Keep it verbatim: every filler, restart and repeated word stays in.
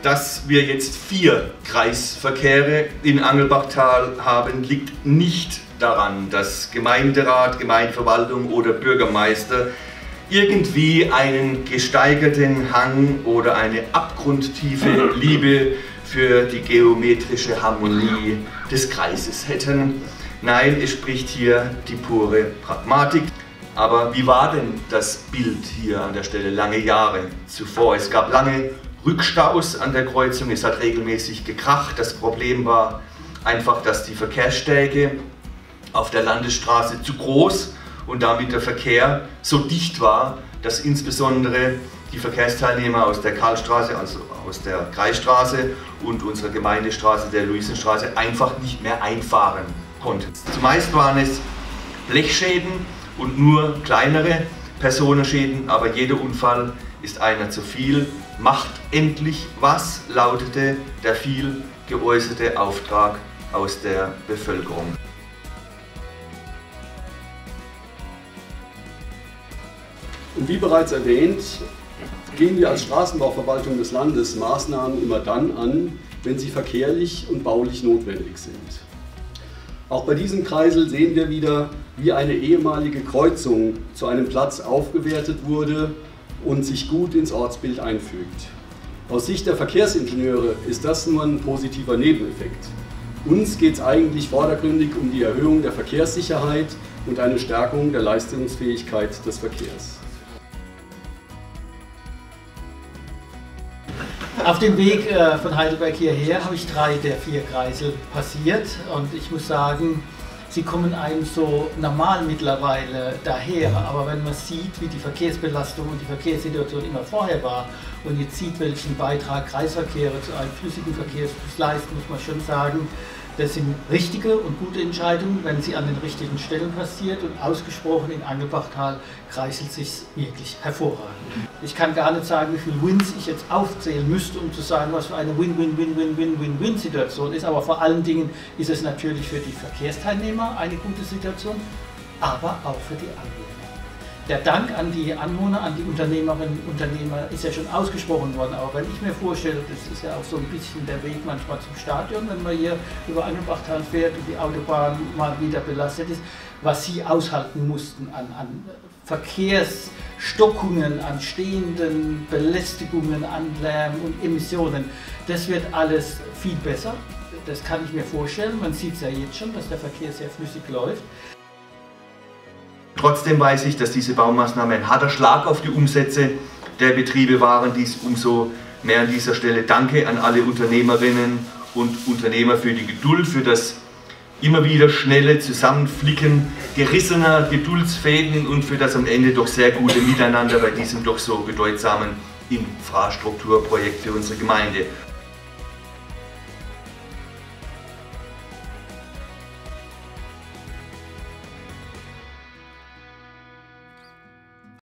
Dass wir jetzt vier Kreisverkehre in Angelbachtal haben, liegt nicht daran, dass Gemeinderat, Gemeindeverwaltung oder Bürgermeister irgendwie einen gesteigerten Hang oder eine abgrundtiefe Liebe für die geometrische Harmonie des Kreises hätten. Nein, es spricht hier die pure Pragmatik. Aber wie war denn das Bild hier an der Stelle lange Jahre zuvor? Es gab lange Rückstaus an der Kreuzung, es hat regelmäßig gekracht. Das Problem war einfach, dass die Verkehrsstärke auf der Landesstraße zu groß und damit der Verkehr so dicht war, dass insbesondere die Verkehrsteilnehmer aus der Karlstraße, also aus der Kreisstraße und unserer Gemeindestraße, der Luisenstraße, einfach nicht mehr einfahren konnten. Zumeist waren es Blechschäden und nur kleinere Personenschäden, aber jeder Unfall ist einer zu viel. Macht endlich was, lautete der viel geäußerte Auftrag aus der Bevölkerung. Und wie bereits erwähnt, gehen wir als Straßenbauverwaltung des Landes Maßnahmen immer dann an, wenn sie verkehrlich und baulich notwendig sind. Auch bei diesem Kreisel sehen wir wieder, wie eine ehemalige Kreuzung zu einem Platz aufgewertet wurde und sich gut ins Ortsbild einfügt. Aus Sicht der Verkehrsingenieure ist das nur ein positiver Nebeneffekt. Uns geht es eigentlich vordergründig um die Erhöhung der Verkehrssicherheit und eine Stärkung der Leistungsfähigkeit des Verkehrs. Auf dem Weg äh, von Heidelberg hierher habe ich drei der vier Kreisel passiert und ich muss sagen, sie kommen einem so normal mittlerweile daher, aber wenn man sieht, wie die Verkehrsbelastung und die Verkehrssituation immer vorher war und jetzt sieht, welchen Beitrag Kreisverkehre zu einem flüssigen Verkehrsfluss leisten, muss man schon sagen, das sind richtige und gute Entscheidungen, wenn sie an den richtigen Stellen passiert, und ausgesprochen in Angelbachtal kreiselt sich wirklich hervorragend. Ich kann gar nicht sagen, wie viele Wins ich jetzt aufzählen müsste, um zu sagen, was für eine Win-Win-Win-Win-Win-Win-Win-Situation ist, aber vor allen Dingen ist es natürlich für die Verkehrsteilnehmer eine gute Situation, aber auch für die Anwohner. Der Dank an die Anwohner, an die Unternehmerinnen und Unternehmer ist ja schon ausgesprochen worden, aber wenn ich mir vorstelle, das ist ja auch so ein bisschen der Weg manchmal zum Stadion, wenn man hier über Angelbachtal fährt und die Autobahn mal wieder belastet ist, was sie aushalten mussten an, an Verkehrsstockungen, an stehenden Belästigungen, an Lärm und Emissionen, das wird alles viel besser, das kann ich mir vorstellen, man sieht es ja jetzt schon, dass der Verkehr sehr flüssig läuft. Trotzdem weiß ich, dass diese Baumaßnahme ein harter Schlag auf die Umsätze der Betriebe waren. Dies umso mehr an dieser Stelle Danke an alle Unternehmerinnen und Unternehmer für die Geduld, für das immer wieder schnelle Zusammenflicken gerissener Geduldsfäden und für das am Ende doch sehr gute Miteinander bei diesem doch so bedeutsamen Infrastrukturprojekt für unsere Gemeinde.